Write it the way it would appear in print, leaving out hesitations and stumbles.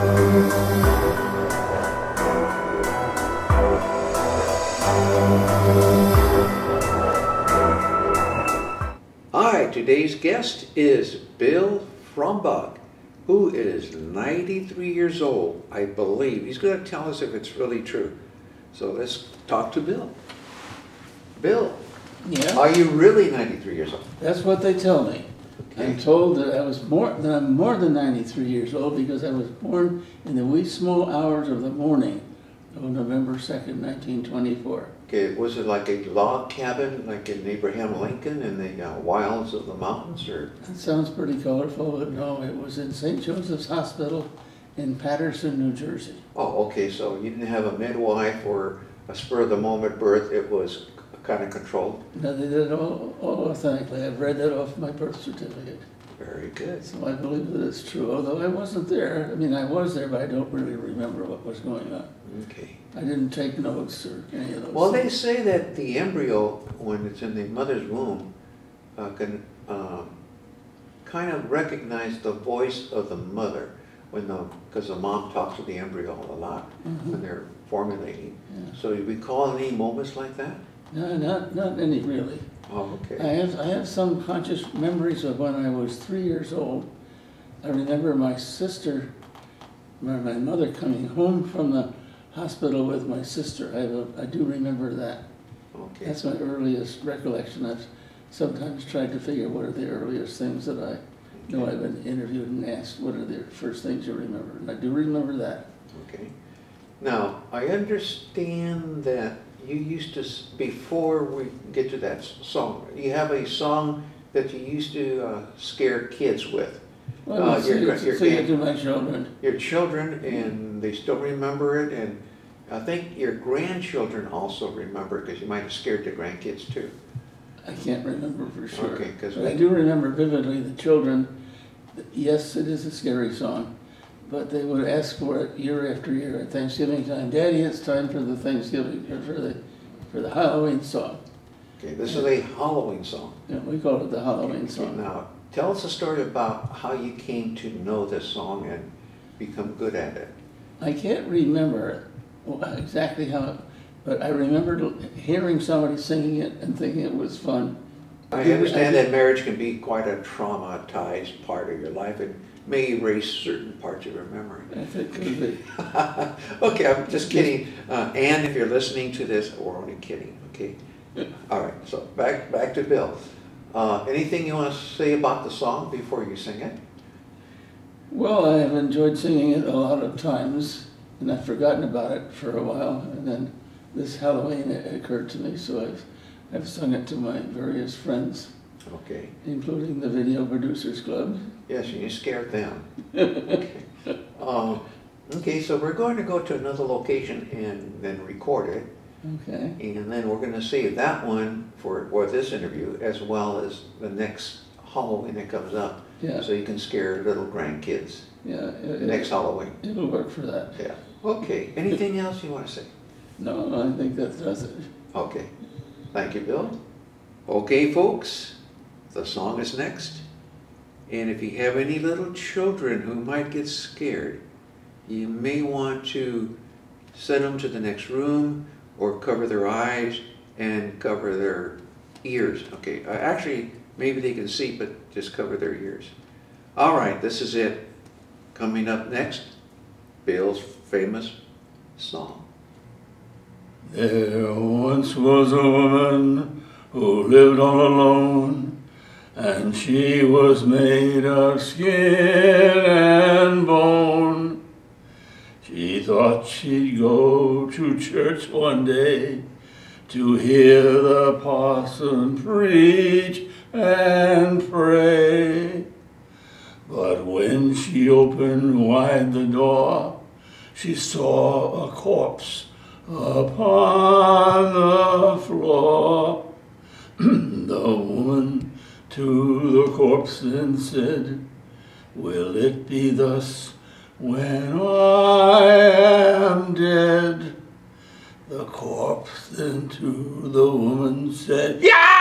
Hi, today's guest is Bill Frambach, who is 93 years old, I believe. He's going to tell us if it's really true. So let's talk to Bill. Bill, yeah, are you really 93 years old? that's what they tell me. Okay. I'm told that I'm more than 93 years old because I was born in the wee small hours of the morning of November 2nd, 1924. Okay, was it like a log cabin, like in Abraham Lincoln in the wilds of the mountains, or? That sounds pretty colorful, but no, it was in St. Joseph's Hospital in Paterson, New Jersey. Oh, okay, so you didn't have a midwife or a spur-of-the-moment birth, it was kind of controlled? No, they did it all authentically. I've read that off my birth certificate. Very good. So I believe that it's true, although I wasn't there. I mean, I was there, but I don't really remember what was going on. Okay. I didn't take notes or any of those Well, they things. say that the embryo, when it's in the mother's womb, can kind of recognize the voice of the mother because the mom talks to the embryo a lot when they're formulating. Yeah. So you recall any moments like that? No, not any really. Oh, okay. I have some conscious memories of when I was 3 years old. I remember my sister, my mother coming home from the hospital with my sister. I do remember that. Okay. That's my earliest recollection. I've sometimes tried to figure what are the earliest things that I know I've been interviewed and asked, what are the first things you remember? And I do remember that. Okay. Now, I understand that you used to, before we get to that song, you have a song that you used to scare kids with. Well, sing it to my children. Your children, and they still remember it, and I think your grandchildren also remember it, because you might have scared the grandkids too. I can't remember for sure. Okay, but I do remember vividly the children. Yes, it is a scary song, but they would ask for it year after year at Thanksgiving time. Daddy, it's time for the Thanksgiving, or for the Halloween song. Okay, this is a Halloween song. Yeah, we call it the Halloween Okay, song. now, tell us a story about how you came to know this song and become good at it. I can't remember exactly how, but I remember hearing somebody singing it and thinking it was fun. I understand that marriage can be quite a traumatized part of your life and may erase certain parts of your memory. I think it could be. Okay, I'm just kidding. Anne, if you're listening to this, we're only kidding, okay? All right, so back to Bill. Anything you want to say about the song before you sing it? Well, I have enjoyed singing it a lot of times, and I've forgotten about it for a while, and then this Halloween it occurred to me, so I've sung it to my various friends, okay, including the Video Producers Club. Yes, and you scared them. Okay. Okay, so we're going to go to another location and then record it. Okay. And then we're going to save that one for this interview, as well as the next Halloween that comes up. Yeah. So you can scare little grandkids. Yeah. Next Halloween. It'll work for that. Yeah. Okay. Anything else you want to say? No, I think that does it. Okay. Thank you, Bill. Okay, folks. The song is next. And if you have any little children who might get scared, you may want to send them to the next room or cover their eyes and cover their ears. Okay, actually, maybe they can see, but just cover their ears. All right, this is it. Coming up next, Bill's famous song. There once was a woman who lived all alone, and she was made of skin and bone. She thought she'd go to church one day to hear the parson preach and pray. But when she opened wide the door, she saw a corpse upon the floor. The woman to the corpse then said, "Will it be thus when I am dead?" The corpse then to the woman said, "Yeah!"